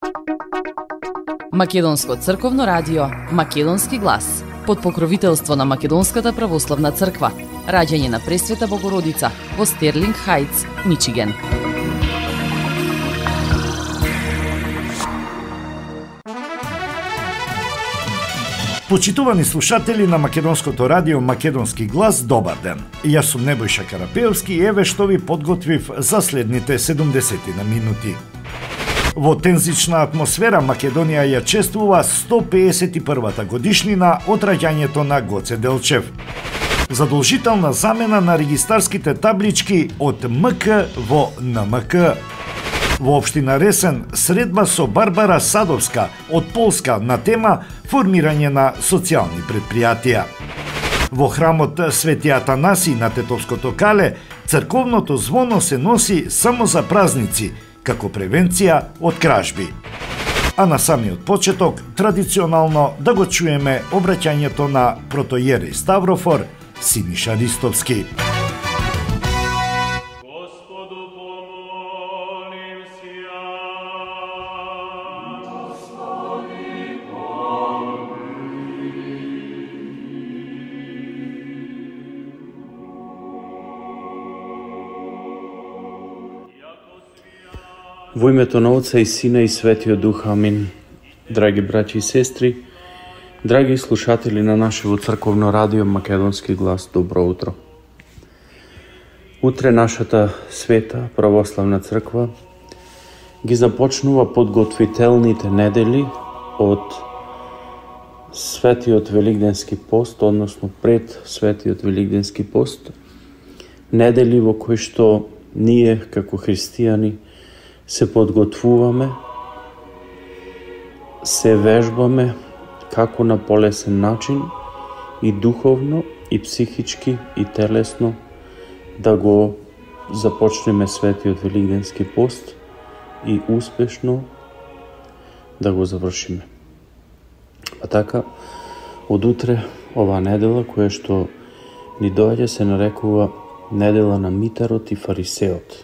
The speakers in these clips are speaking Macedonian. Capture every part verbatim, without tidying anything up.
Македонско црковно радио, Македонски глас, под покровителство на Македонската православна црква, раѓање на Пресвета Богородица во Стерлинг Хајтс, Мичиген. Почитувани слушатели на Македонското радио Македонски глас, добар ден. Јас сум Небојша Карапеовски и еве што ви подготвив за следните седумдесет минути. Во тензична атмосфера Македонија ја чествува сто пеесет и првата годишнина од раѓањето на Гоце Делчев. Задолжителна замена на регистарските таблички од М К во Н М К. Во општина Ресен средба со Барбара Садовска од Полска на тема формирање на социјални предпријатија. Во храмот Свети Атанаси на Тетовското Кале црковното звоно се носи само за празници, како превенција од кражби. А на самиот почеток, традиционално да го чуеме обраќањето на протоиерей Ставрофор Синиша Ристовски. Во името на Отца и Сина и Светиот Дух, амин. Драги браќи и сестри, драги слушатели на нашето црковно радио Македонски глас, добро утро. Утре нашата света православна црква ги започнува подготвителните недели од Светиот Великденски пост, односно пред Светиот Великденски пост, недели во кои што ние како христијани се подготвуваме, се вежбаме како на полесен начин и духовно, и психички, и телесно да го започнеме Светиот Великденски пост и успешно да го завршиме. А така, од утре оваа недела, која што ни доаѓа, се нарекува недела на Митарот и Фарисеот.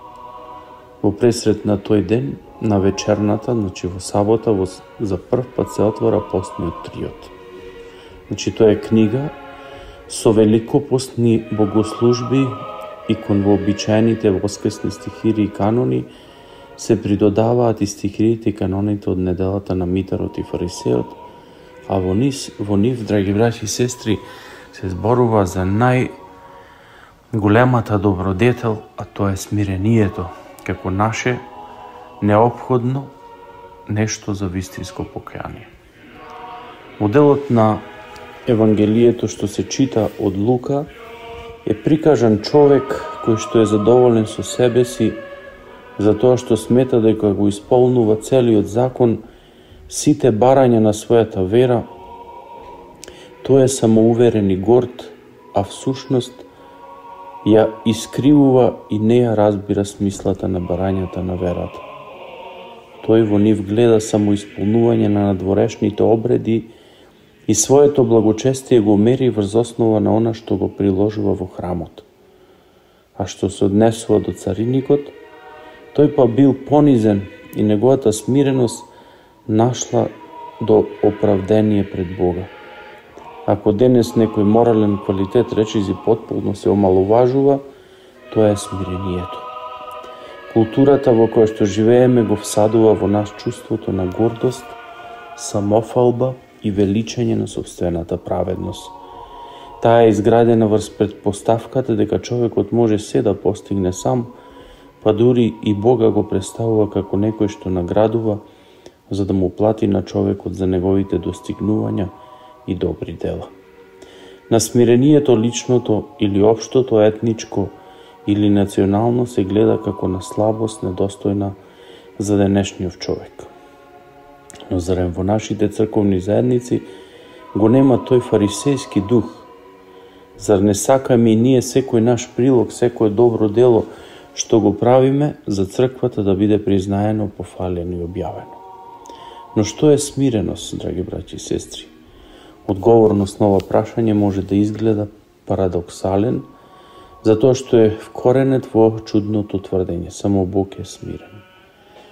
Во пресред на тој ден, на вечерната, значи во сабота, во, за прв пат се отвора постниот триот. Значи тоа е книга со великопостни богослужби и кон вообичаените воскресни стихири и канони се придодаваат и стихирите и каноните од неделата на Митарот и Фарисеот, а во, низ, во нив, драги браќи и сестри, се зборува за најголемата добродетел, а тоа е смирението, како наше неопходно нешто за вистинско покаяние. Моделот на Евангелието што се чита од Лука е прикажан човек кој што е задоволен со себе си за тоа што смета дека го исполнува целиот закон, сите барања на својата вера. Тој е самоуверен и горд, а всушност ја искривува и не ја разбира смислата на барањата на верата. Тој во нив гледа само исполнување на надворешните обреди и своето благочестие го мери врз основа на она што го приложува во храмот. А што се однесува до цариникот, тој па бил понизен и неговата смиреност нашла до оправдение пред Бога. Ако денес некој морален квалитет речиси потполно се омалуважува, тоа е смирението. Културата во која што живееме го всадува во нас чувството на гордост, самофалба и величање на собствената праведност. Таа е изградена врз предпоставката дека човекот може се да постигне сам, па дури и Бога го представува како некој што наградува за да му плати на човекот за неговите достигнувања и добри дела. На смирението личното или општото, етничко или национално се гледа како на слабост недостојна за денешниот човек. Но зарем во нашите црковни заедници го нема тој фарисејски дух? Зар не сакаме и ние секој наш прилог, секој добро дело што го правиме за црквата да биде признаено, пофалено и објавено? Но што е смиреност, драги браќи и сестри? Одговорност на ова прашање може да изгледа парадоксален, затоа што е вкоренет во чудното тврдење, само Бог е смирен.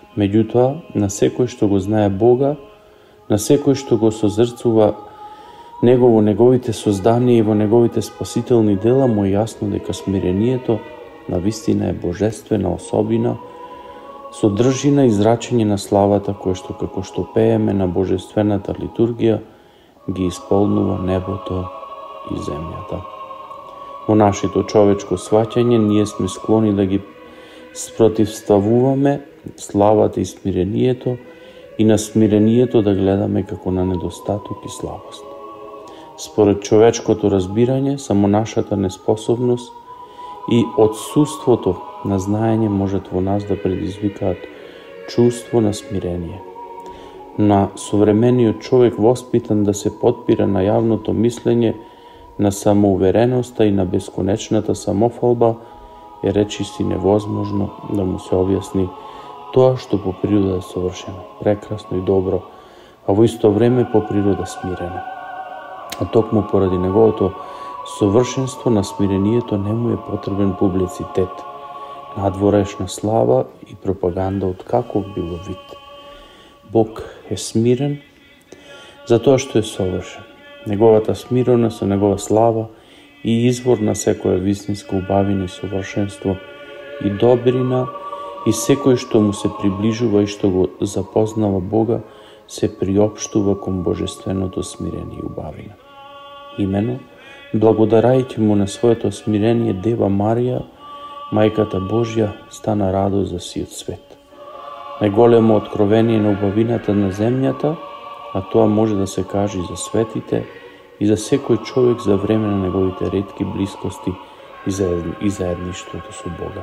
Меѓутоа, на секој што го знае Бога, на секој што го созрцува Него во неговите созданија и во неговите спасителни дела, му е јасно дека смирението навистина е божествена особина, содржина и зрачење на славата која што како што пееме на божествената литургија ги исполнува небото и земјата. Во нашето човечко сваќање ние сме склони да ги спротивставуваме славата и смирението и на смирението да гледаме како на недостаток и слабост. Според човечкото разбирање, само нашата неспособност и отсуството на знаење можат во нас да предизвикаат чувство на смирение. На современиот човек воспитан да се подпира на јавното мислење, на самоувереноста и на бесконечната самофалба, е речиси невозможно да му се објасни тоа што по природа е совршено, прекрасно и добро, а во исто време по природа смирено. А токму поради неговото совршенство на смирението не му е потребен публицитет, надворешна слава и пропаганда од каков било вид. Бог е смирен затоа што е совршен. Неговата смиреност со негова слава и извор на секоја вистинска убавина и совршенство и добрина, и секој што му се приближува и што го запознава Бога, се приопштува кон божественото смирение и убавина. Имено, благодарајќи му на своето смирение, Дева Марија, Мајката Божја, стана радост за сиот свет. Најголемо откровение на убавината на земјата, а тоа може да се каже и за светите, и за секој човек за време на неговите ретки блискости и заедништвото со Бога.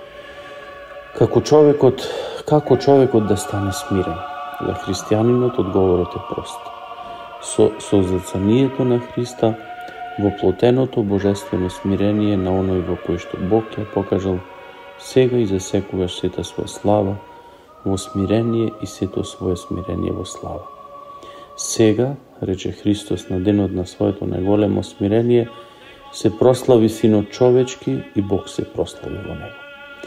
Како човекот, како човекот да стане смирен? За христијанинот одговорот е прост. Со созрцанието на Христа, воплотеното божествено смирение на оној во кој што Бог ја покажал сега и за секогаш сета своја слава во смирение и сето свое смирение во слава. Сега, рече Христос на денот на своето најголемо смирение, се прослави Синот човечки и Бог се прослави во него.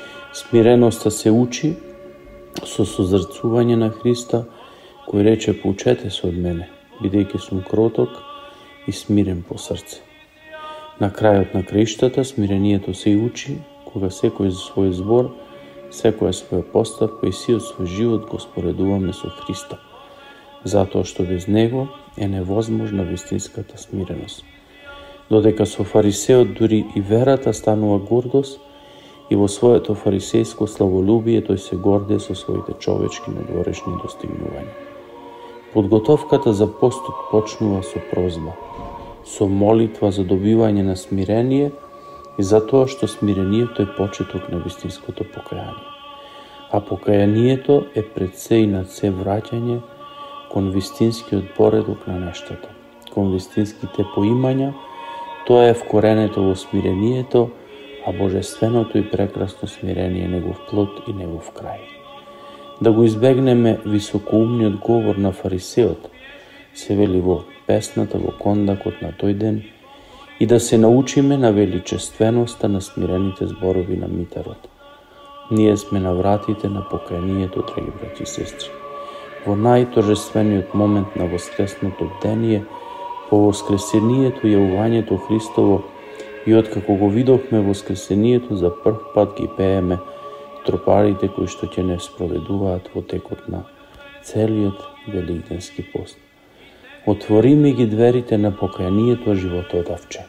Смиреноста се учи со созрцување на Христа, кој рече: поучете се од мене, бидејќи сум кроток и смирен по срце. На крајот на краиштата смирението се учи кога секој за свој збор, секоја своја постапка и сиот свој живот го споредуваме со Христа, затоа што без него е невозможна вистинската смиреност. Додека со фарисеот дури и верата станува гордост, и во своето фарисејско славолюбие тој се горде со своите човечки надворешни достигнувања. Подготовката за постот почнува со прозба, со молитва за добивање на смирение и затоа што смирението е почеток на вистинското покаяние. А покаянието е пред се и над се враќање кон вистинскиот поредок на нештата, кон вистинските поимања. Тоа е вкоренето во смирението, а божественото и прекрасно смирение е негов плод и негов крај. Да го избегнеме високоумниот говор на фарисеот, се вели во песната, во кондакот на тој ден, и да се научиме на величественоста на смирените зборови на Митарот. Ние сме на вратите на покаянието, драги браќи и сестри. Во најторжествениот момент на воскресното бдение, по воскресението и јавувањето Христово, и откако го видовме воскресението, за прв пат ги пееме тропарите кои што ќе не спроведуваат во текот на целиот великденски пост. Отвори ми ги дверите на покаянието, животодавче.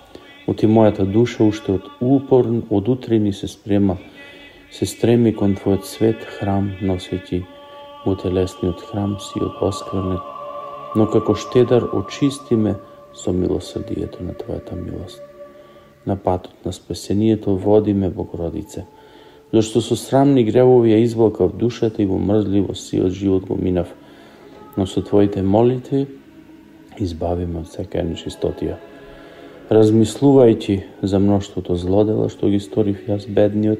Оти мојата душа уште од упорн, од утрини се спрема, се стреми кон Твојот свет храм, носејќи во телесниот храм сиот осквернет, но како штедар очисти ме со милосрдието на Твојата милост. На патот на спасението води ме, Богородице, зашто со срамни гревови ја извлакав душата и во мрзливост сиот живот го минав, но со Твоите молитви избави ме од секаја нечистотија. Размислувајќи за мноштвото злодела што ги сторив јас бедниот,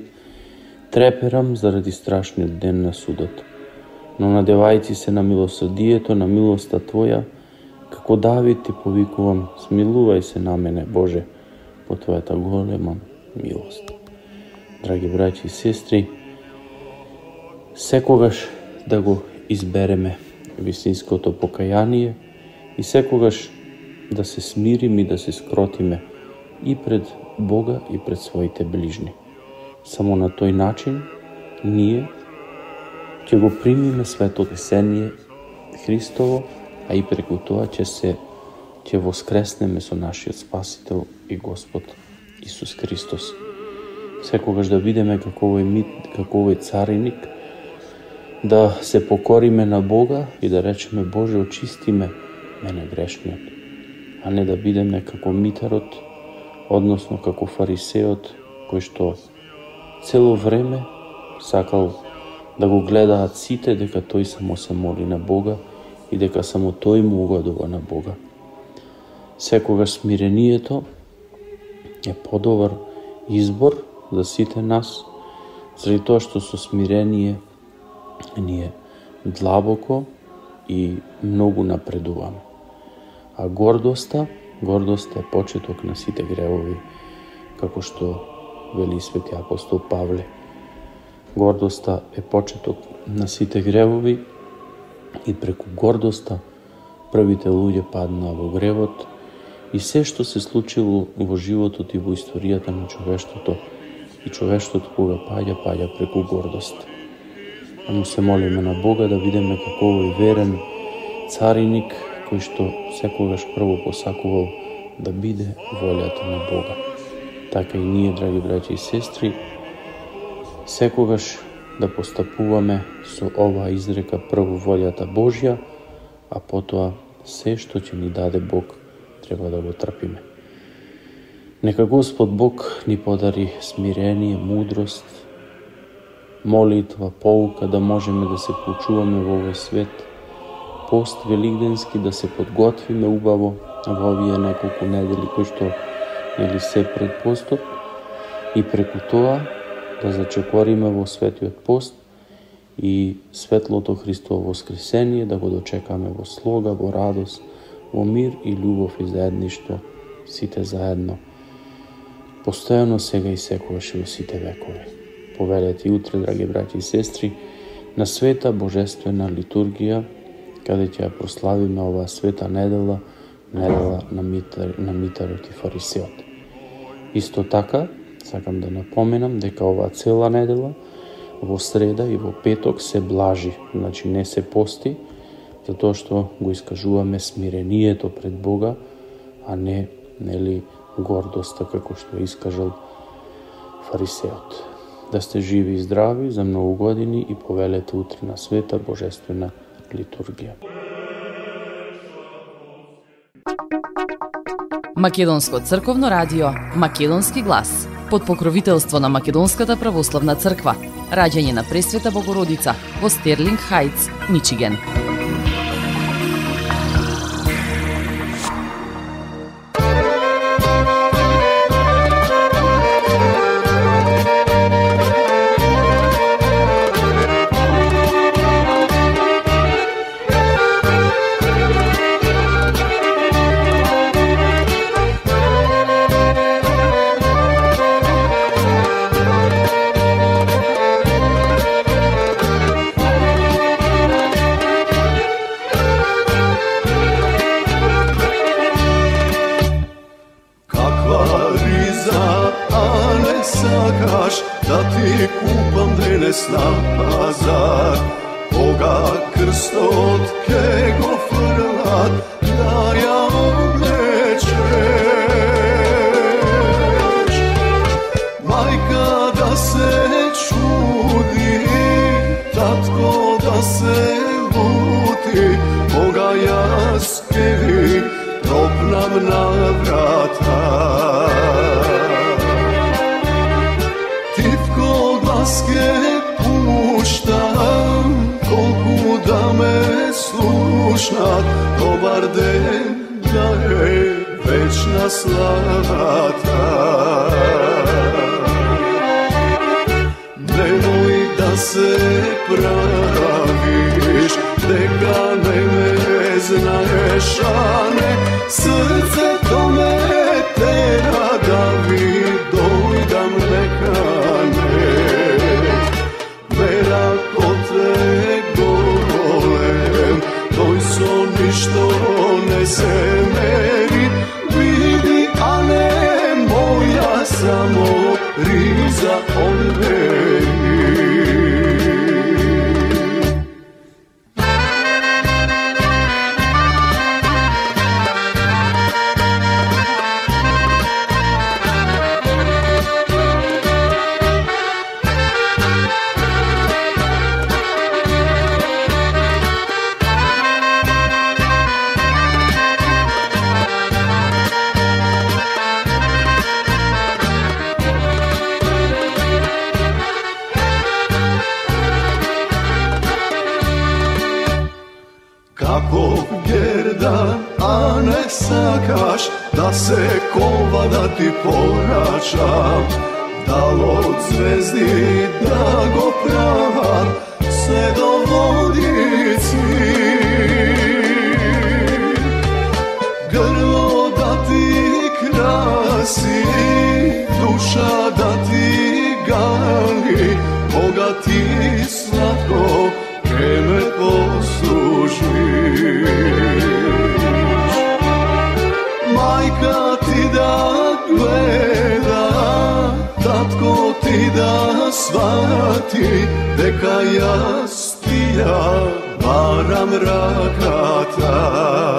треперам заради страшниот ден на судот. Но надевајќи се на милосрдието, на милоста Твоја, како Давид ти повикувам: смилувај се на мене, Боже, по Твојата голема милост. Драги браќи и сестри, секогаш да го избереме вистинското покаяние и секогаш да се смирим и да се скротиме и пред Бога и пред своите ближни. Само на тој начин ние ќе го примиме светото Воскресение Христово, а и преку тоа ќе се ќе воскреснеме со нашиот Спасител и Господ Исус Христос. Секогаш да бидеме како овој мит, како овој цариник, да се покориме на Бога и да речеме: Боже, очисти ме, мене грешниот, а не да бидеме како митарот, односно како фарисеот, кој што цело време сакал да го гледаат сите дека тој само се моли на Бога и дека само тој му угодува на Бога. Секогаш смирението е подобар избор за сите нас, заради тоа што со смирение ние длабоко и многу напредуваме. А гордоста, гордоста е почеток на сите гревови, како што вели свети апостол Павле. Гордоста е почеток на сите гревови и преку гордоста првите луѓе паднаа во гревот и се што се случило во животот и во историјата на човештвото и човештвото кога паѓа, паѓа преку гордост. А му се молиме на Бога да видиме како овој верен цариник кој што секогаш прво посакувал да биде волјата на Бога. Така и ние, драги браќи и сестри, секогаш да постапуваме со оваа изрека: прво волјата Божја, а потоа се што ќе ни даде Бог треба да го трпиме. Нека Господ Бог ни подари смирение, мудрост, молитва, поука да можеме да се почуваме во овој свет, пост велигденски да се подготвиме убаво во овие неколку недели кои што нели се пред постот и преку тоа да зачекориме во светиот пост и светлото Христово воскресение да го дочекаме во слога, во радост, во мир и љубов и заедништво, сите заедно, постојано сега и секогаш и во сите векови. Повелете и утре, драги браќи и сестри, на света божествена литургија, каде ќе ја прославиме оваа света недела, недела на, митар, на митарот и фарисеот. Исто така, сакам да напоменам дека оваа цела недела, во среда и во петок се блажи, значи не се пости, затоа што го искажуваме смирението пред Бога, а не, нели, гордоста како што искажал фарисеот. Да сте живи и здрави за многу години и повелете утре на света божествена литургија. Македонско црковно радио Македонски глас под покровителство на Македонската православна црква. Раѓање на Пресвета Богородица во Стерлинг Хајтс, Мичиген. Da ti kupam danes na pazar, Boga krstot ke go frlat, da ja oblečeš. Majka da se čudi, tatko da se luti, Boga jaskevi tropnam na vrata. Glaske puštam, kolku da me slušnat, dobar den da je večna slavata. Nemoj da se praviš, deka ne me znaješ, a ne srce to me tera da vi dojdam neka ne. Vera kod ne se meri, vidi, a ne moja samo riza od meni. Kako gerdan, a ne sakaš, da se kova da ti povraćam, dal od zvezdi da go pravam, sve do vodici. Grlo da ti krasi, duša da ti gali, Boga ti slatko vreme poslužiš. Majka ti da gleda, tatko ti da shvati, neka ja stija varam rakata.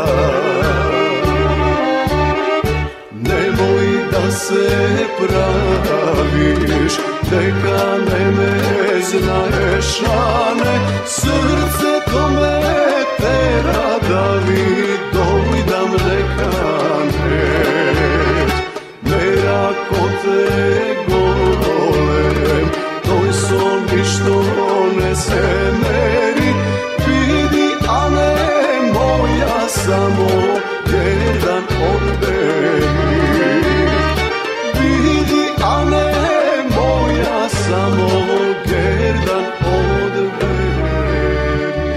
Nemoj da se praviš, neka ne me znaješ, a ne srce to me tera da vi dojdam nekanet. Mera ko te golem, toj son ništo ne se meri, vidi, a ne moja samo jedan od meni. Vidi, a ne moja samo jedan od meni.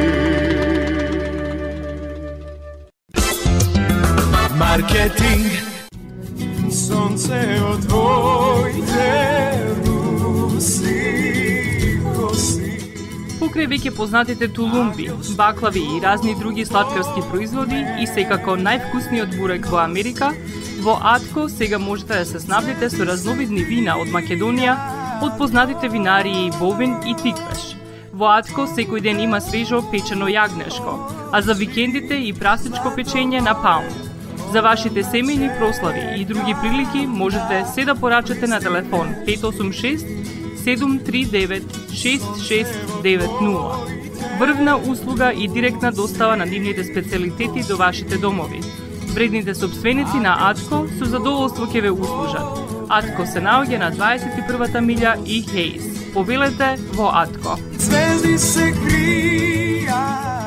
Marketing. Sonce od tvojte rusi kosi. Покрај веќе познатите тулумби, баклави и разни други сладкарски производи и секако највкусниот бурек во Америка, во Атко сега можете да се снабдите со разновидни вина од Македонија, од познатите винарии Бовин и Тиквеш. Во Атко секој ден има свежо печено јагнешко, а за викендите и прасечко печење на паун. За вашите семејни прослави и други прилики можете се да порачате на телефон пет осум шест седум три девет шест шест девет нула. Врвна услуга и директна достава на нивните специјалитети до вашите домови. Вредните собственици на Атко со задоволство ќе ве услужат. Атко се наоѓа на дваесет и првата милја и Хейс. Повелете во Атко. Звезди се кријат.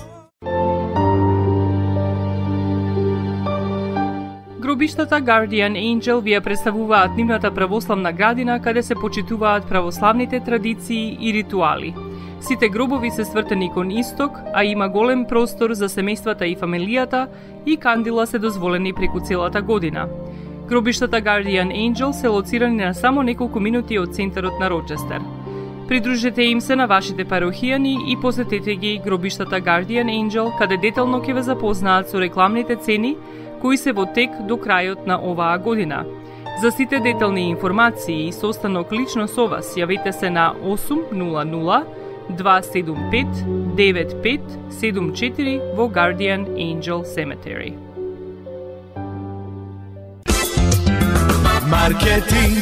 Гробиштата Guardian Angel ви ја представуваат нивната православна градина каде се почитуваат православните традиции и ритуали. Сите гробови се свртени кон исток, а има голем простор за семејствата и фамилијата и кандила се дозволени преку целата година. Гробиштата Guardian Angel се лоцирани на само неколку минути од центарот на Рочестер. Придружете им се на вашите парохијани и посетете ги гробиштата Guardian Angel, каде детално ќе ве запознаат со рекламните цени кои се во тек до крајот на оваа година. За сите детални информации и состанок лично со вас, јавете се на осум нула нула два седум пет девет пет седум четири во Guardian Angel Cemetery. Маркетинг.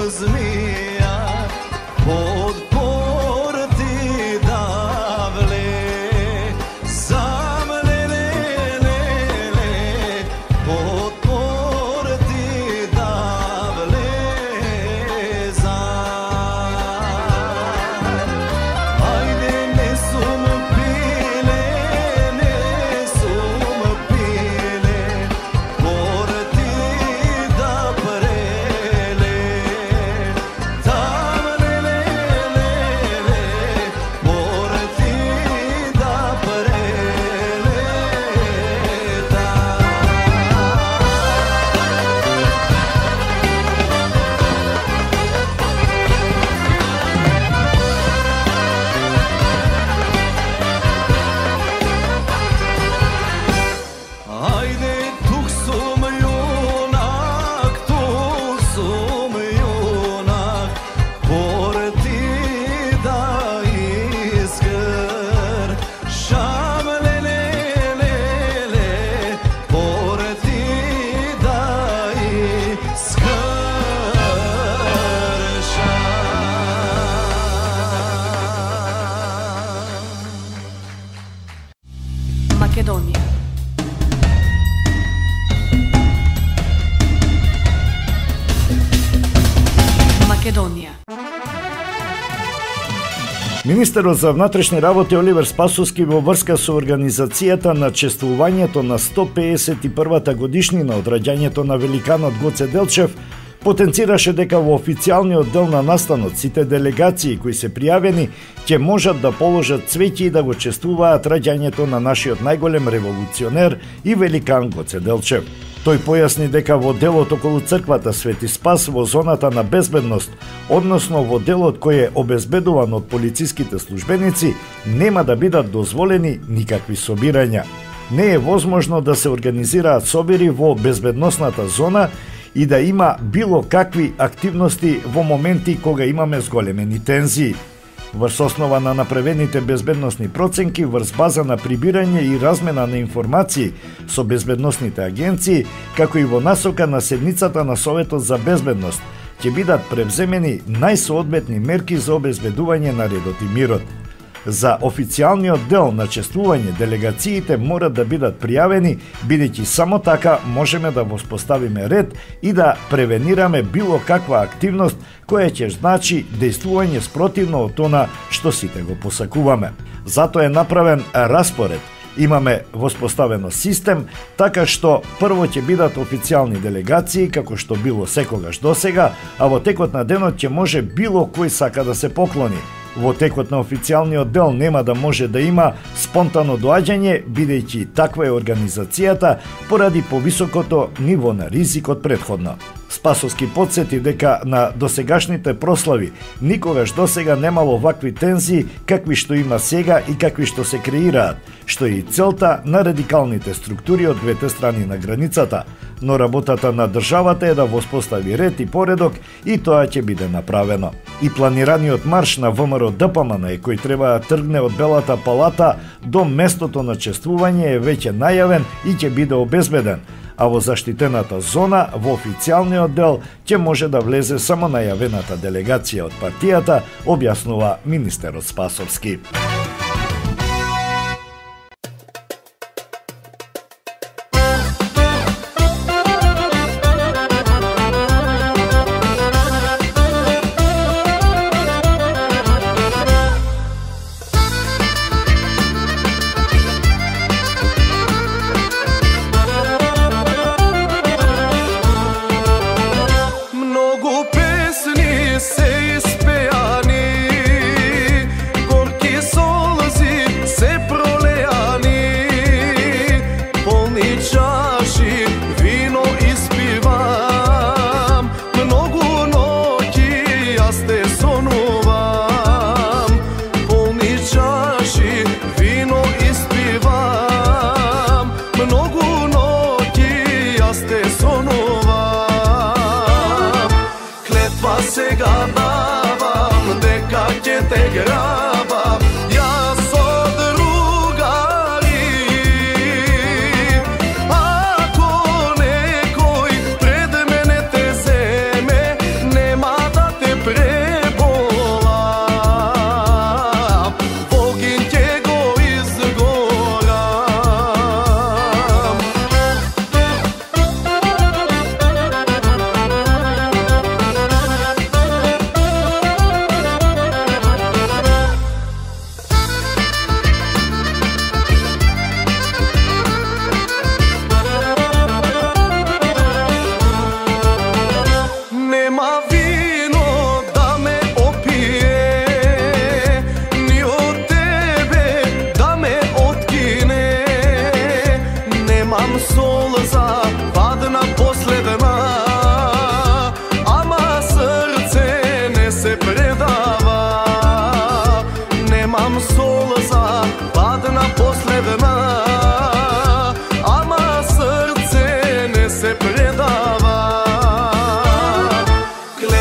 zmija pod porti davle. Sam le le le le pod porti davle zaj. Ajde ne sum pile, ne sum pile, porti da prele. Tam le le le le, porti da prele tam. Ajde tuk sum junak, tuk sum junak, porti da izgr. Šam le le le le, porti da izgr šam. Македонија. Македонија. Министерот за внатрешни работи Оливер Спасовски во врска со организацијата на чествувањето на сто пеесет и првата годишнина од раѓањето на великанот Гоце Делчев потенцираше дека во официјалниот дел на настанот сите делегации кои се пријавени ќе можат да положат цвеќе и да го чествуваат раѓањето на нашиот најголем револуционер и великан Гоце Делчев. Тој појасни дека во делот околу црквата Свети Спас во зоната на безбедност, односно во делот кој е обезбедуван од полициските службеници, нема да бидат дозволени никакви собирања. Не е возможно да се организираат собири во безбедносната зона и да има било какви активности во моменти кога имаме зголемени тензии. Врз основа на направените безбедносни проценки, врз база на прибирање и размена на информации со безбедносните агенции, како и во насока на седницата на Советот за безбедност, ќе бидат превземени најсоодветни мерки за обезбедување на редот и мирот. За официјалниот дел на чествување делегациите морат да бидат пријавени, бидејќи само така можеме да воспоставиме ред и да превенираме било каква активност која ќе значи дејствување спротивно од она што сите го посакуваме. Затоа е направен распоред. Имаме воспоставено систем, така што прво ќе бидат официјални делегации, како што било секогаш досега, а во текот на денот ќе може било кој сака да се поклони. Во текот на официјалниот дел нема да може да има спонтано доаѓање, бидејќи таква е организацијата поради повисокото ниво на ризик од претходно. Спасовски подсети дека на досегашните прослави никогаш досега немало вакви тензии какви што има сега и какви што се креираат, што е и целта на радикалните структури од двете страни на границата, но работата на државата е да воспостави ред и поредок и тоа ќе биде направено. И планираниот марш на ВМРО Д П М Н кој треба да тргне од Белата палата до местото на чествување е веќе најавен и ќе биде обезбеден, а во заштитената зона, во официјалниот дел, ќе може да влезе само најавената делегација од партијата, објаснува министерот Спасовски. Сега давам дека ќе те грабам, јас со другари. Ако некој пред мене те земе, нема да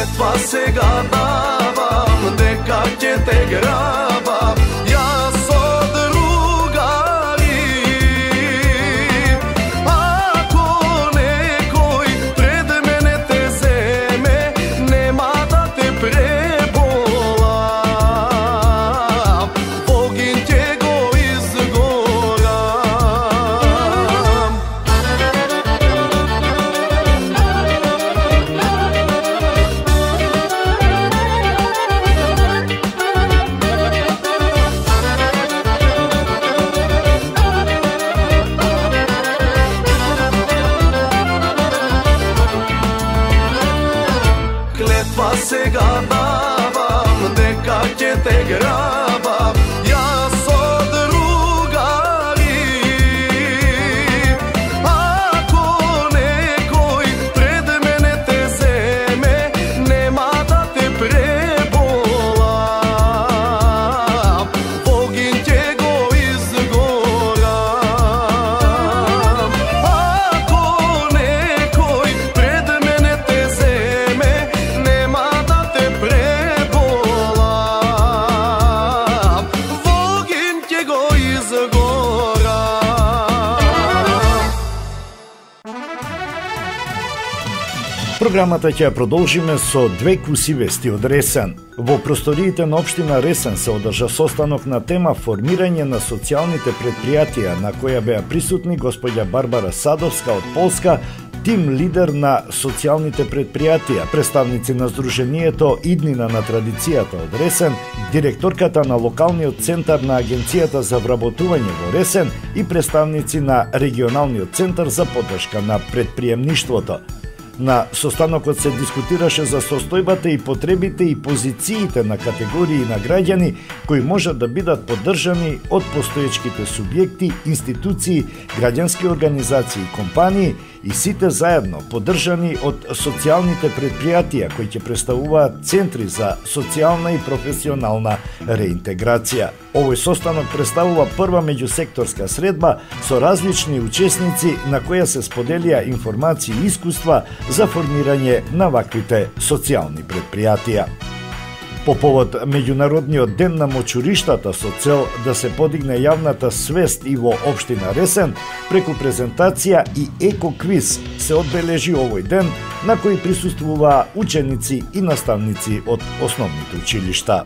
Клетва сега давам, дека ќе те грабам, јас со другари. Ако некој пред мене те земе, нема да те преболам, огин ќе го изгорам. Клетва сега давам, дека ќе те грабам, јас со другари. Ако некој пред мене те земе, нема да те преболам, огин ќе го изгорам. Ако некој пред мене те земе, нема да те преболам, огин ќе го изгорам. Програмата ќе ја продолжиме со две куси вести од Ресен. Во просториите на општина Ресен се одржа состанок на тема формирање на социјалните предпријатија, на која беа присутни господја Барбара Садовска од Полска, тим лидер на социјалните предпријатија, представници на Сдруженијето Иднина на традицијата од Ресен, директорката на локалниот центар на Агенцијата за вработување во Ресен и представници на регионалниот центар за поддршка на предприемништвото. На состанокот се дискутираше за состојбата и потребите и позициите на категории на граѓани кои можат да бидат поддржани од постоечките субјекти, институции, граѓански организации и компании и сите заедно поддржани од социјалните предпријатија кои ќе представуваат центри за социјална и професионална реинтеграција. Овој состанок представува прва меѓусекторска средба со различни учесници на која се споделија информации и искуства за формирање на ваквите социјални предпријатија. По повод Меѓународниот ден на мочуриштата со цел да се подигне јавната свест и во општина Ресен, преку презентација и еко-квиз се одбележи овој ден на кој присуствуваа ученици и наставници од основните училишта.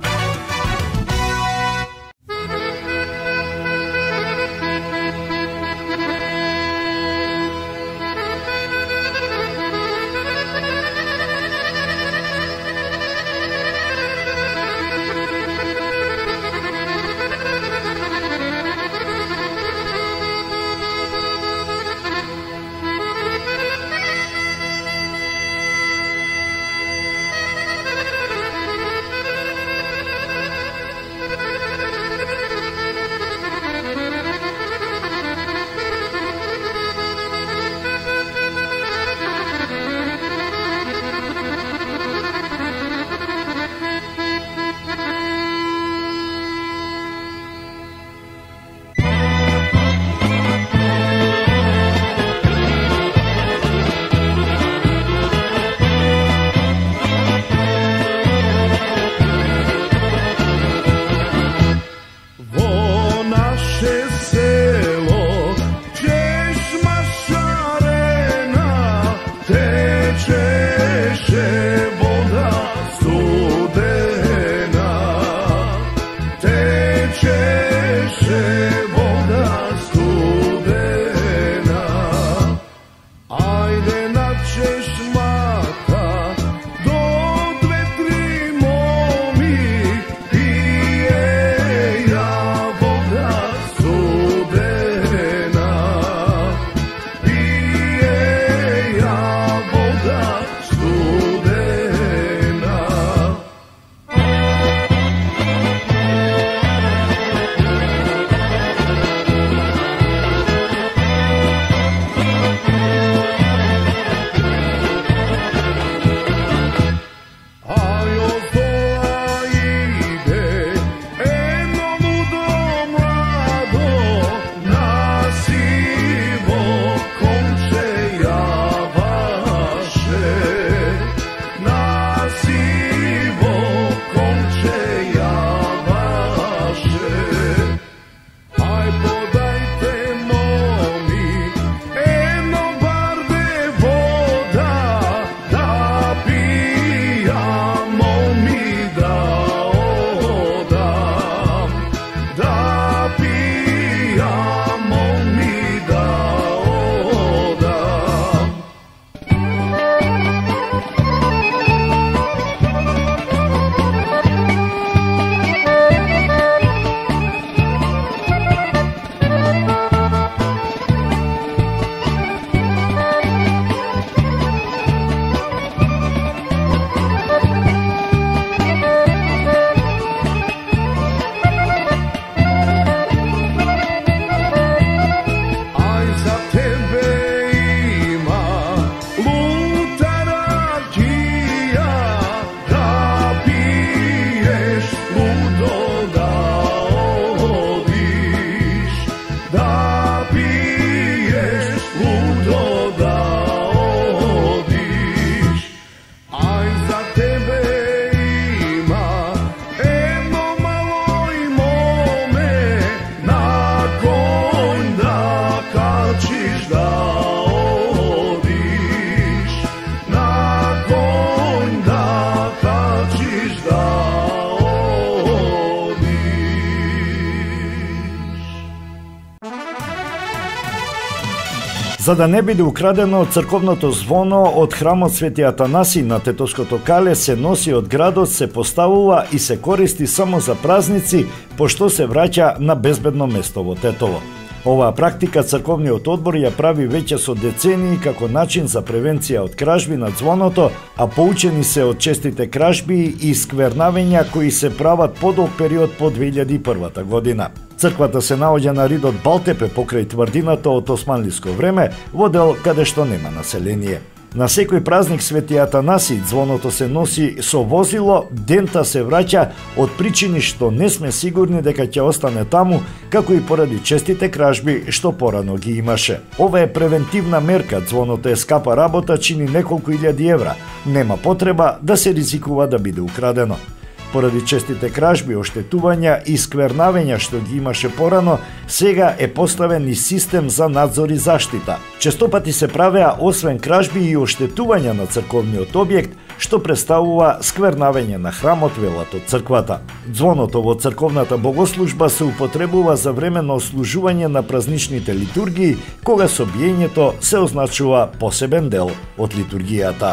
За да не биде украдено, црковното звоно од храмот Свети Атанаси на Тетовското кале се носи од градот, се поставува и се користи само за празници, пошто се враќа на безбедно место во Тетово. Оваа практика црковниот одбор ја прави веќе со децении како начин за превенција од кражби на звоното, а поучени се од честите кражби и сквернавења кои се прават подолг период по две илјади и прва година. Црквата се наоѓа на ридот Балтепе покрај тврдината од османлиско време, во дел каде што нема население. На секој празник Свети Атанаси звоното се носи со возило, дента се враќа од причини што не сме сигурни дека ќе остане таму, како и поради честите кражби што порано ги имаше. Ова е превентивна мерка, звоното е скапа работа, чини неколку илјади евра. Нема потреба да се ризикува да биде украдено. Поради честите кражби, оштетувања и сквернавења што ги имаше порано, сега е поставен и систем за надзор и заштита. Честопати се правеа освен кражби и оштетувања на црковниот објект, што представува сквернавење на храмот, велат од црквата. Звоното во црковната богослужба се употребува за време на ослужување на празничните литургии, кога со биењето се означува посебен дел од литургијата.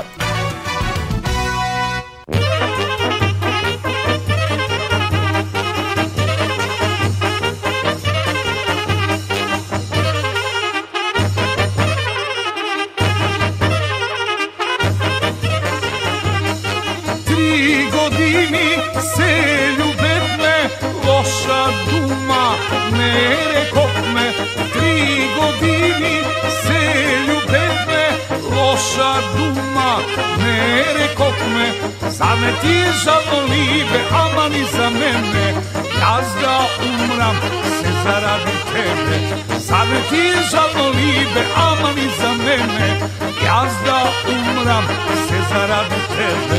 Zame ti je žalno libe, ama ni za mene, jaz da umram se zaradi tebe. Zame ti je žalno libe, ama ni za mene, jaz da umram se zaradi tebe.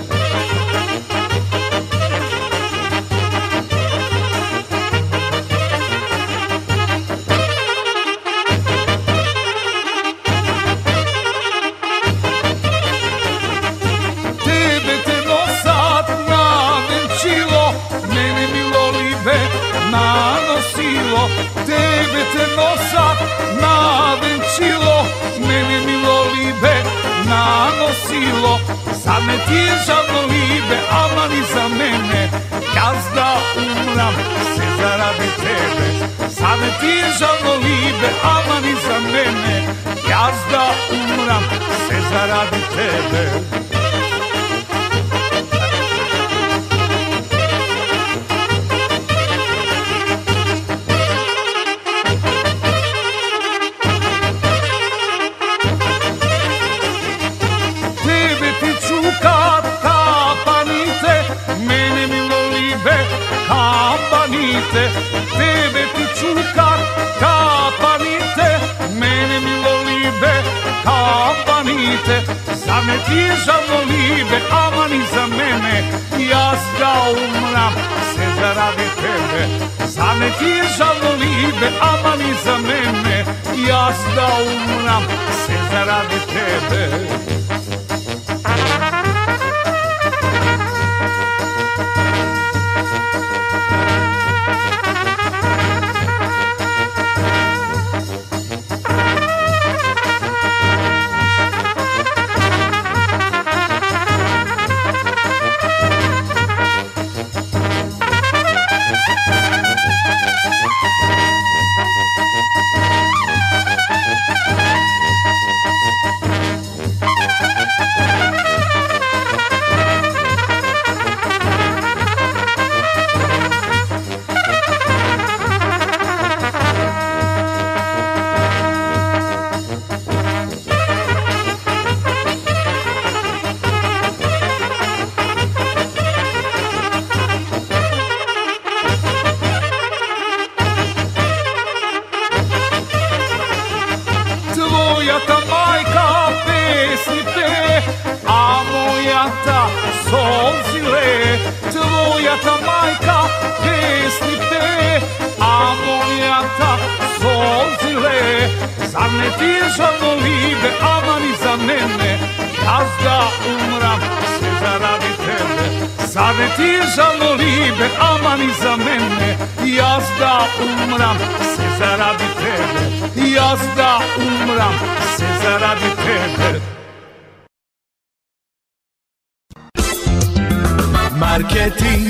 Tebe te nosat na venčilo, mene milo libe nanosilo. Zame ti je žalno libe, ama ni za mene, jaz da umram se zaradi tebe. Zame ti je žalno libe, ama ni za mene, jaz da umram se zaradi tebe. Tebe ti čukar kapanite, mene milo libe kapanite. Zame ti je žalno libe, ama ni za mene, jaz da umram se zaradi tebe. Zame ti je žalno libe, ama ni za mene, jaz da umram se zaradi tebe. Твојата мајка песни пее, а мојата солзиле. Твојата мајка песни пее, а мојата солзиле. Зар не ти е жално либе, ама ни за мене, јас да умрам се заради тебе. Zar ne ti žalno libe, aman i za mene, jaz da umram se zaradi tebe, jaz da umram se zaradi tebe. Marketing.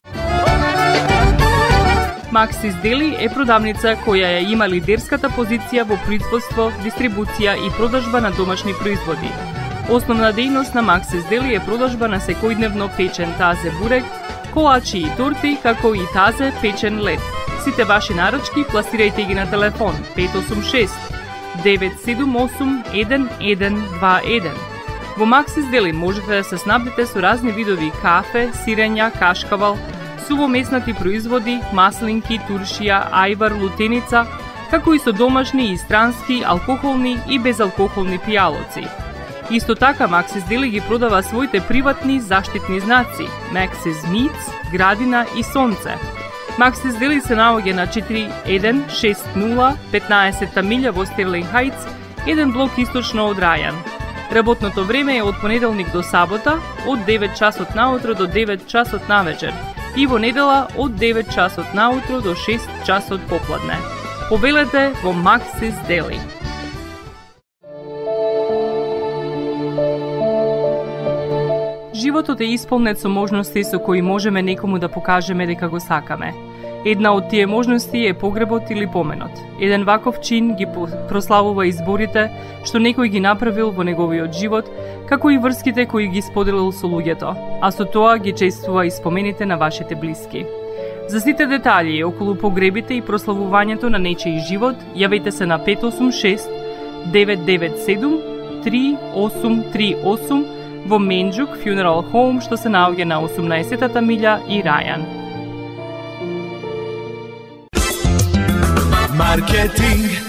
Maxis Deli е продавница која ја има лидерската позиција во производство, дистрибуција и продажба на домашни производи. Основна дејност на Maxis Deli е продажба на секојдневно печен тазе бурек, колачи и торти, како и тазе печен лед. Сите ваши наручки пласирајте ги на телефон пет осум шест девет седум осум еден еден два еден. Во Maxis Deli можете да се снабдите со разни видови кафе, сирења, кашкавал, сувомеснати производи, маслинки, туршија, ајвар, лутеница, како и со домашни и странски, алкохолни и безалкохолни пијалоци. Исто така Maxis Deli ги продава своите приватни заштитни знаци Maxis Meats, Градина и Сонце. Maxis Deli се наоѓа на четири еден шест нула петнаесетта милја во Стерлинг Хајтс, еден блок источно од Рајан. Работното време е од понеделник до сабота, од девет часот наутро до девет часот навечер и во недела од девет часот наутро до шест часот попладне. Повелете во Maxis Deli. Животот е исполнет со можности со кои можеме некому да покажеме дека го сакаме. Една од тие можности е погребот или поменот. Еден ваков чин ги прославува изборите што некој ги направил во неговиот живот, како и врските кои ги споделил со луѓето, а со тоа ги чествува и спомените на вашите блиски. За сите детали околу погребите и прославувањето на нечиј живот, јавете се на пет осум шест девет девет седум три осум три осум во Менџук Funeral Home, што се наоѓа на осумнаесеттата милја и Рајан. Маркетинг.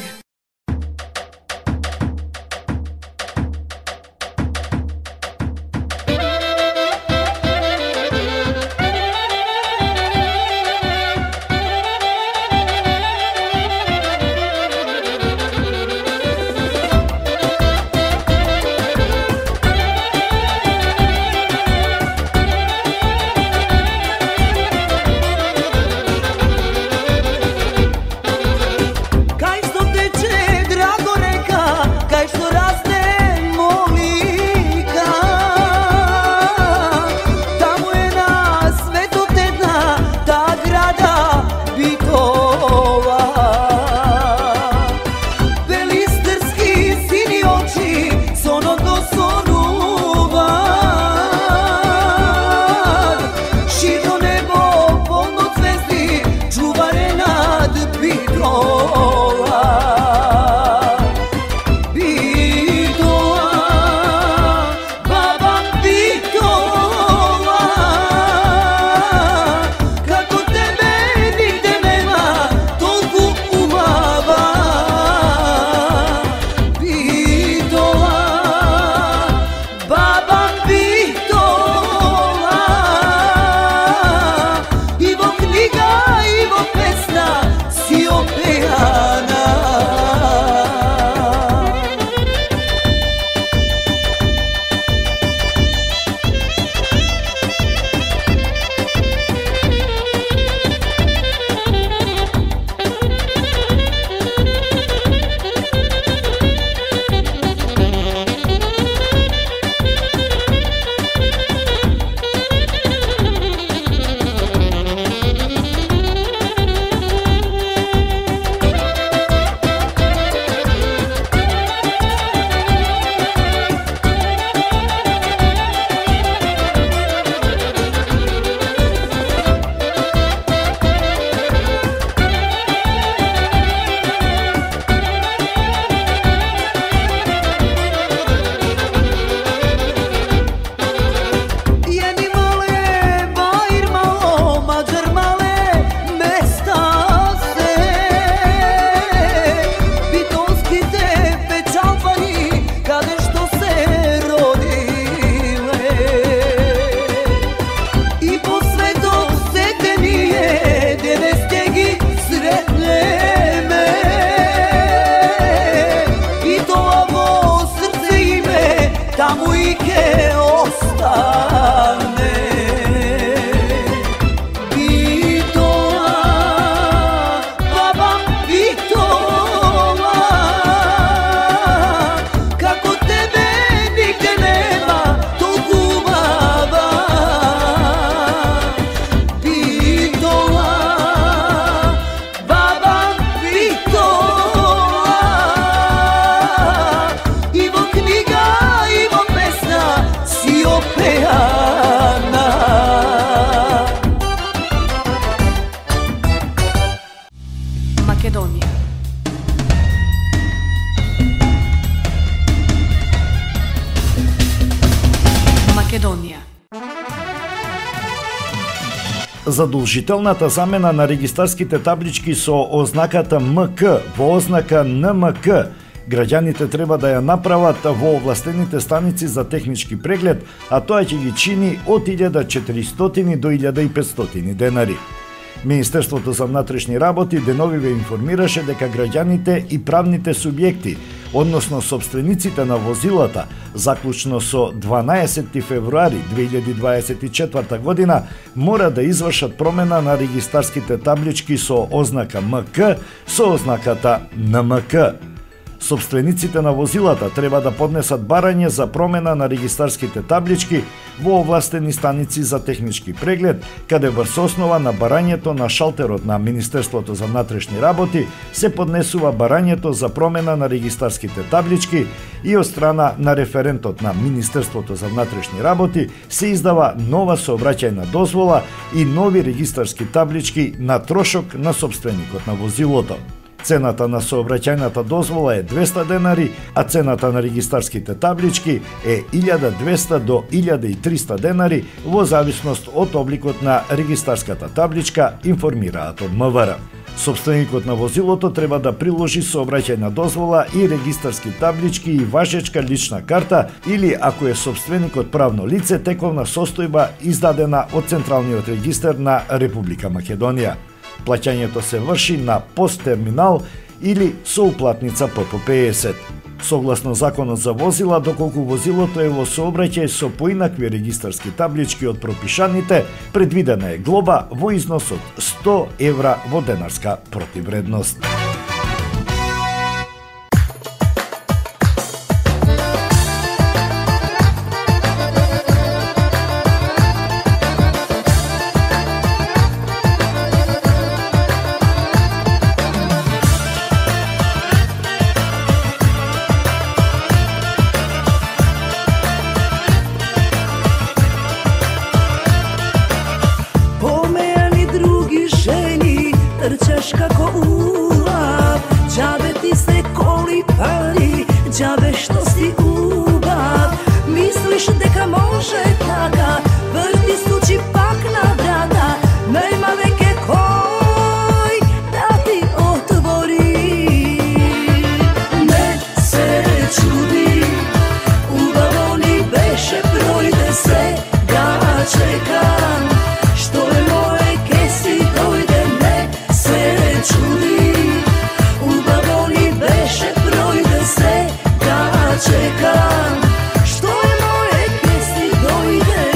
Guys, don't Задолжителната замена на регистарските таблички со ознаката М К во ознака Н М К граѓаните треба да ја направат во овластените станици за технички преглед, а тоа ќе ги чини од илјада и четиристотини до илјада и петстотини денари. Министерството за внатрешни работи деновиве информираше дека граѓаните и правните субјекти, односно собствениците на возилата, заклучно со дванаесетти февруари две илјади дваесет и четврта година, мора да извршат промена на регистарските таблички со ознака М К со ознаката Н М К. Собствениците на возилата треба да поднесат барање за промена на регистарските таблички во овластени станици за технички преглед, каде врз основа на барањето на шалтерот на Министерството за внатрешни работи се поднесува барањето за промена на регистарските таблички и од страна на референтот на Министерството за внатрешни работи се издава нова сообраќајна дозвола и нови регистарски таблички на трошок на собственикот на возилото. Цената на сообраќајната дозвола е двеста денари, а цената на регистарските таблички е илјада двеста до илјада и триста денари во зависност од обликот на регистарската табличка, информираат од М В Р. Собственикот на возилото треба да приложи сообраќајна дозвола и регистарски таблички и важечка лична карта или, ако е собственикот правно лице, тековна состојба издадена од Централниот регистар на Република Македонија. Плаќањето се врши на посттерминал или со уплатница П П педесет. Согласно Законот за возила, доколку возилото е во сообраќај со поинакви регистарски таблички од пропишаните, предвидена е глоба во износ од сто евра во денарска противредност. Trčaš kako ulav, džabe ti se koli pali, džabe što si ubav. Misliš deka može taka, vrti stuči pak na vrata, nema neke koj da ti otvori. Ne se čudi, ubavoni beše projde se, ga čekam, što je moje kesi dojde. Čuli, u baboni beše projde se, da čekam, što je moje kesi dojde.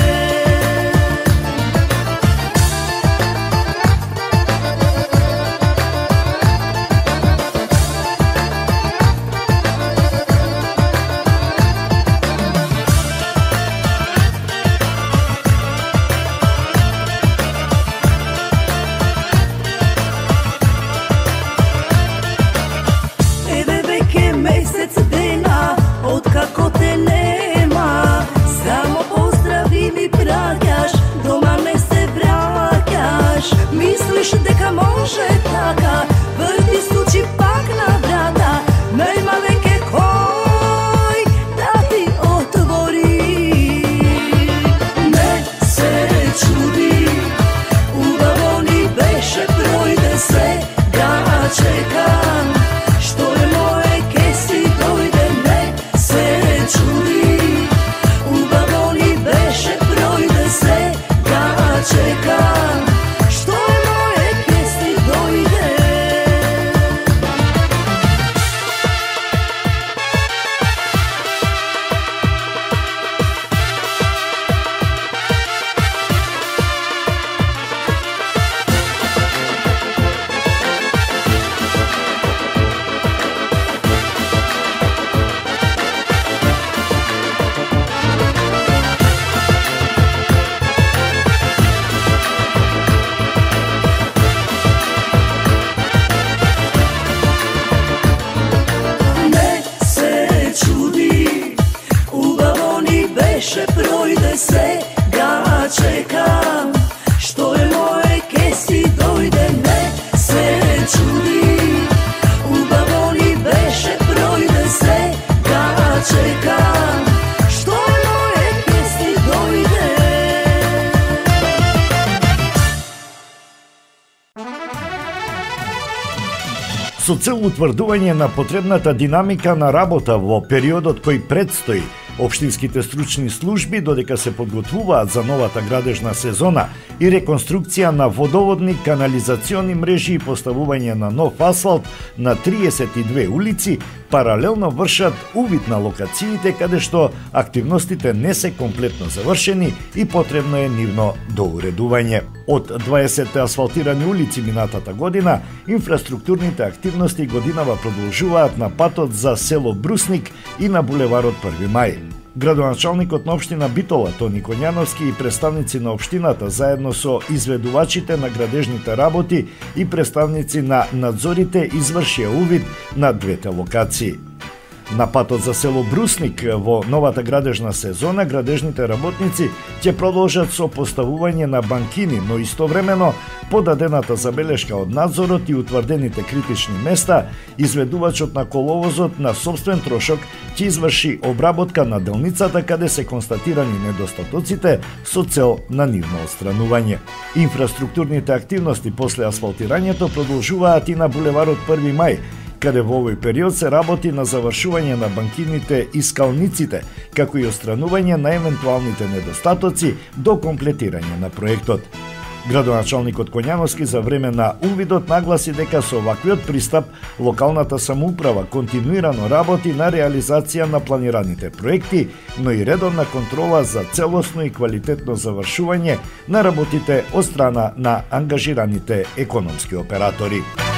Со цел утврдување на потребната динамика на работа во периодот кој предстои, општинските стручни служби, додека се подготвуваат за новата градежна сезона и реконструкција на водоводни, канализациони мрежи и поставување на нов асфалт на триесет и две улици, паралелно вршат увид на локациите каде што активностите не се комплетно завршени и потребно е нивно доуредување. Од дваесет асфалтирани улици минатата година, инфраструктурните активности годинава продолжуваат на патот за село Брусник и на булеварот Први мај. Градоначалникот на општина Битола Тони Коњановски и представници на општината заедно со изведувачите на градежните работи и представници на надзорите извршија увид на двете локации. На патот за село Брусник во новата градежна сезона, градежните работници ќе продолжат со поставување на банкини, но истовремено подадената забелешка од надзорот и утврдените критични места, изведувачот на коловозот на собствен трошок ќе изврши обработка на делницата каде се констатирани недостатоците со цел на нивно отстранување. Инфраструктурните активности после асфалтирањето продолжуваат и на булеварот Први мај, каде во овој период се работи на завршување на банкините и скалниците, како и отстранување на евентуалните недостатоци до комплетирање на проектот. Градоначалникот Коњановски за време на увидот нагласи дека со оваквиот пристап локалната самоуправа континуирано работи на реализација на планираните проекти, но и редовна контрола за целосно и квалитетно завршување на работите од страна на ангажираните економски оператори.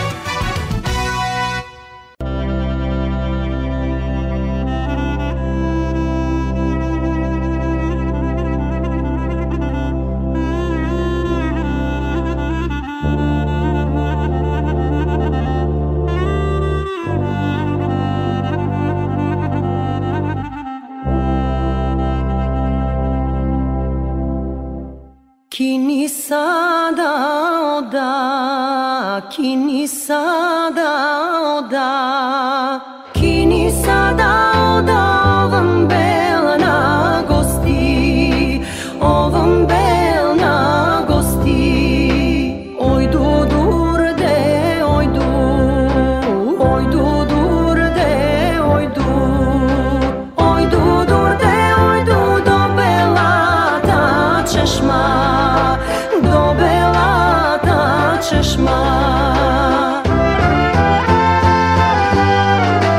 Kini sada oda, kini sada oda, kini sada oda, ovom bel na gosti, ovom bel na gosti. Oj du durde, oj du, oj du durde, oj du, oj du durde, oj du do bela ta češma. Češma.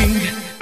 Marketing.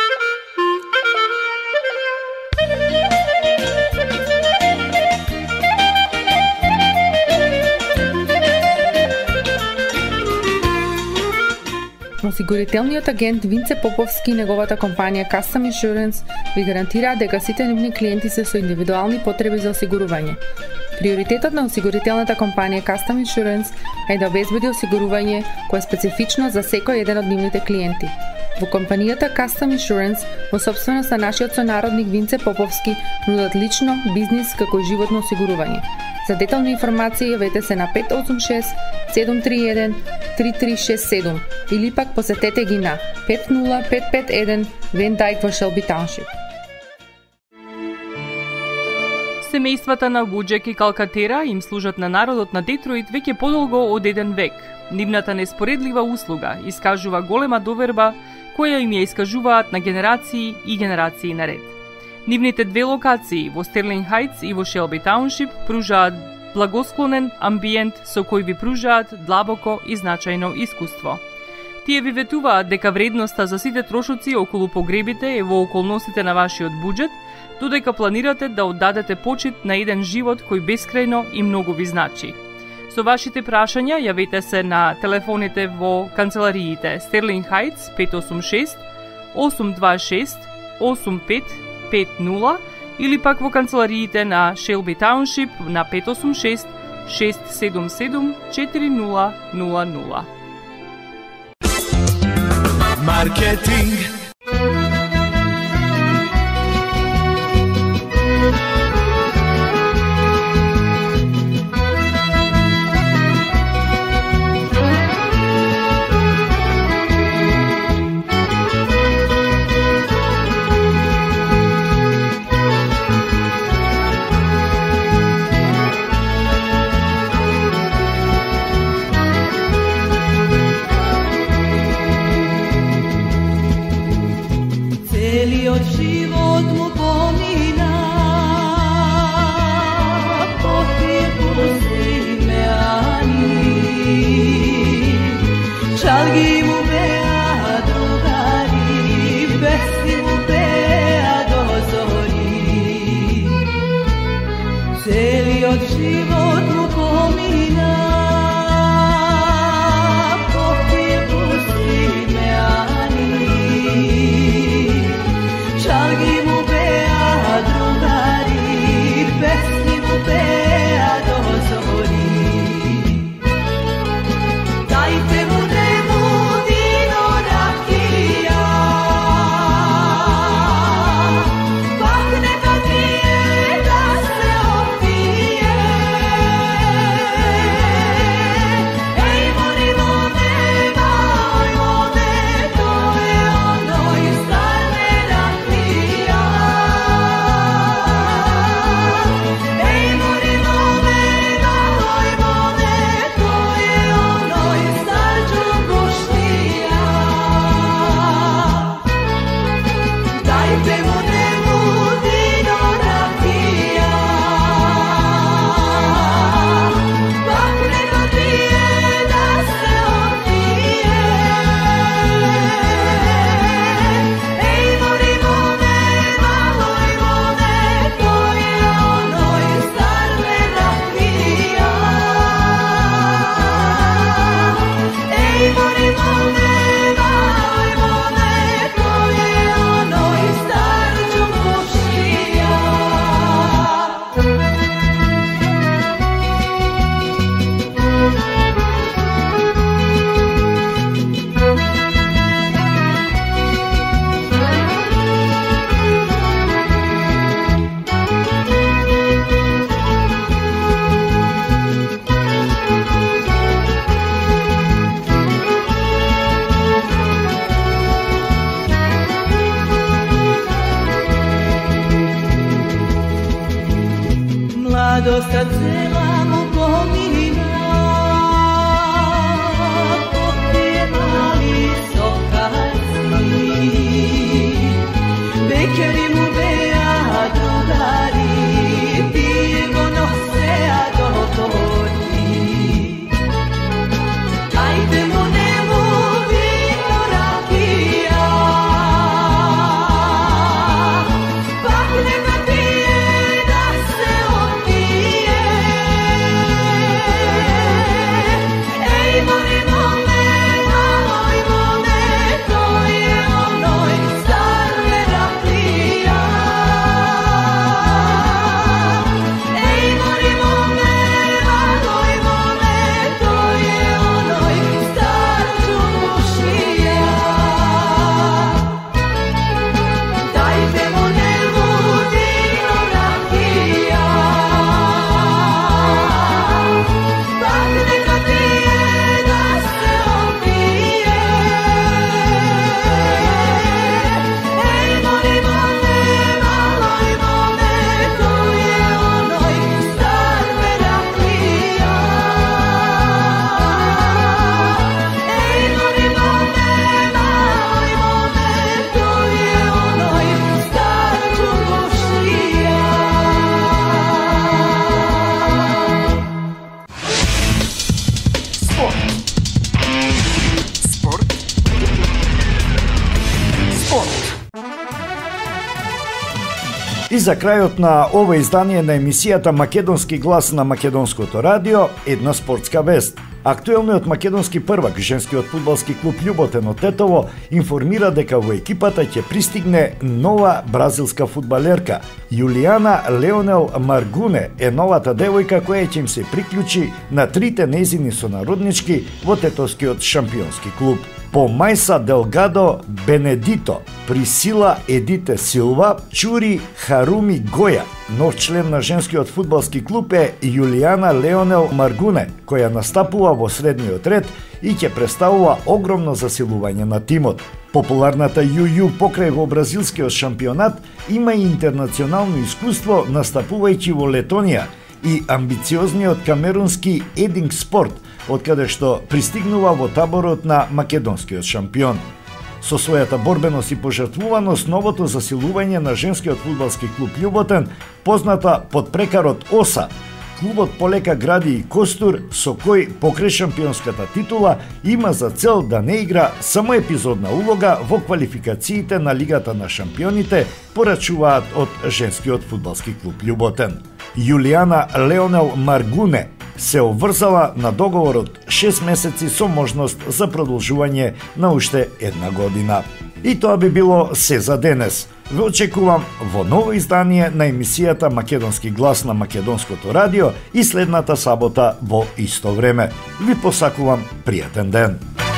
Осигурителниот агент Винце Поповски и неговата компанија Custom Insurance ви гарантираат дека сите нивни клиенти се со индивидуални потреби за осигурување. Приоритетот на осигурителната компанија Custom Insurance е да обезбеди осигурување кое е специфично за секој еден од нивните клиенти. Во компанијата Custom Insurance, во собственост на нашиот сонародник Винце Поповски, нудат лично, бизнис како и животно осигурување. За детални информации јавете се на пет осум шест седум три еден три три шест седум или пак посетете ги на пет нула пет пет еден Van Dyke во Shelby Township. Семејствата на Буџек и Калкатера им служат на народот на Детройт веќе подолго од еден век. Нивната неспоредлива услуга искажува голема доверба која им ја искажуваат на генерации и генерации наред. Нивните две локации во Стерлинг Хајтс и во Шелби Тауншип пружаат благосклонен амбиент со кој ви пружаат длабоко и значајно искуство. Тие ви ветуваат дека вредноста за сите трошоци околу погребите е во околностите на вашиот буџет, додека планирате да оддадете почит на еден живот кој бескрајно и многу ви значи. Со вашите прашања јавете се на телефоните во канцелариите Стерлинг Хајтс пет осум шест осум два шест осум пет пет нула или пак во канцелариите на Шелби Тауншип на пет осум шест шест седум седум четири нула нула нула. Маркетинг. Целиот живот му помина, потие пусти меани, чалги му беа другари, песни му беа до зори. Целиот живот му помина, потие пусти меани, чалги му беа другари, песни му беа до зори. Дајте му нему вино ракија, пак нека пие да се опие. Еј, моли во неба, ој во небо е оној стар меракија. Еј, моли во неба, ој во небо е оној стар џугоштија. Дајте му нему вино ракија, пак нека пие да се опие. Еј, моли во неба, ој во небо е оној стар меракија. Еј, моли во неба, ој во небо е оној стар џугоштија. Mladosta cela mu pomina, popije mali sokaci, bekeri mu bea drugari, pije go nosea do torti. Dajte mu nemu vino rakija, И за крајот на ова издание на емисијата Македонски глас на Македонското радио, една спортска вест. Актуелниот македонски првак, женскиот фудбалски клуб Љуботен од Тетово, информира дека во екипата ќе пристигне нова бразилска фудбалерка. Јулијана Леонел Маргуне е новата девојка која ќе им се приклучи на трите незини сонароднички во тетовскиот шампионски клуб. По Мајса Делгадо Бенедито, Присила Едите Силва, Чури Харуми Гоја. Нов член на женскиот фудбалски клуб е Јулијана Леонел Маргуне, која настапува во средниот ред и ќе представува огромно засилување на тимот. Популарната Јују покрај во бразилскиот шампионат има и интернационално искуство настапувајќи во Летонија и амбициозниот камерунски Единг Спорт, од каде што пристигнува во таборот на македонскиот шампион. Со својата борбеност и пожртвуваност, новото засилување на женскиот фудбалски клуб Љуботен, позната под прекарот ОСА, клубот полека гради и костур со кој покрај шампионската титула има за цел да не игра само епизодна улога во квалификациите на Лигата на шампионите, порачуваат од женскиот фудбалски клуб Љуботен. Јулијана Леонел Маргуне се обврзала на договор од шест месеци со можност за продолжување на уште една година. И тоа би било се за денес. Ве очекувам во ново издание на емисијата Македонски глас на Македонското радио и следната сабота во исто време. Ви посакувам пријатен ден.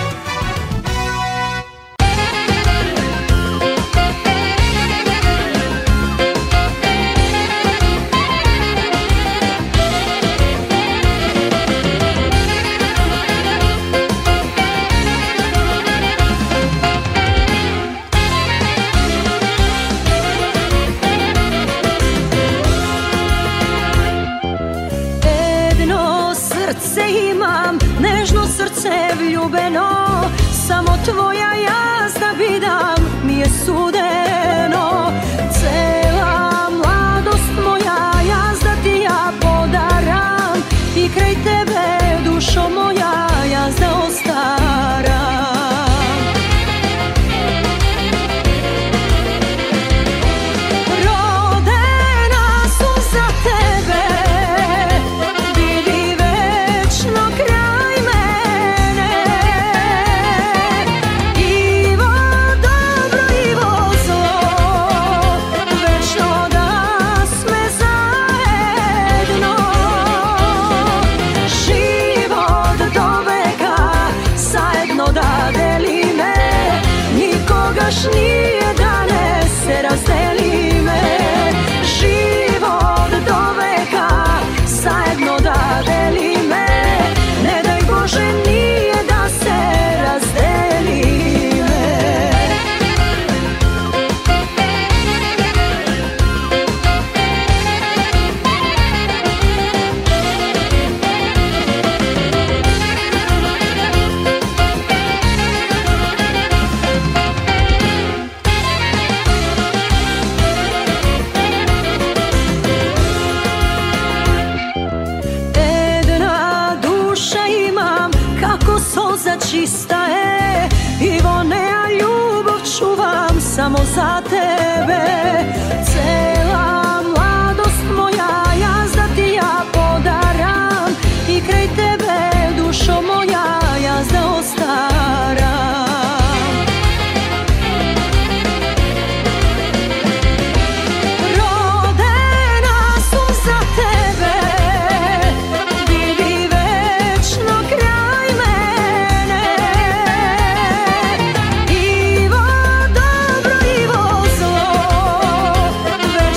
Samo tvoja jazda vidam mi je sudeno. Cela mladost moja jazda ti ja podaram i kraj tebe dušo moja jazda ostaram. Rodena su za tebe, vidi večno kraj mene. Nije da ne se razdeli me, život do veka zajedno da deli me, ne daj Bože nije da se razdeli me. Čista je i vonea ljubav čuvam samo za tebe. Cela mladost moja jazda ti ja podaram i kraj tebe dušo moja jazda ostaram. Rodena su za tebe, vidi večno kraj mene. Ivo dobro, Ivo zlo,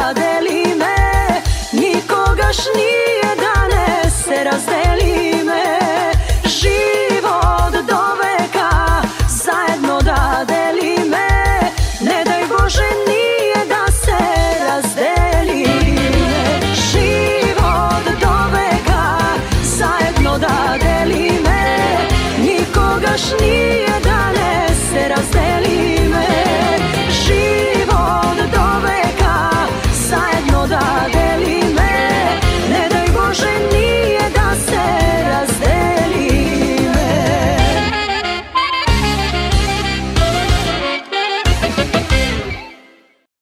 deli me, nikogaš nije da ne se razdeli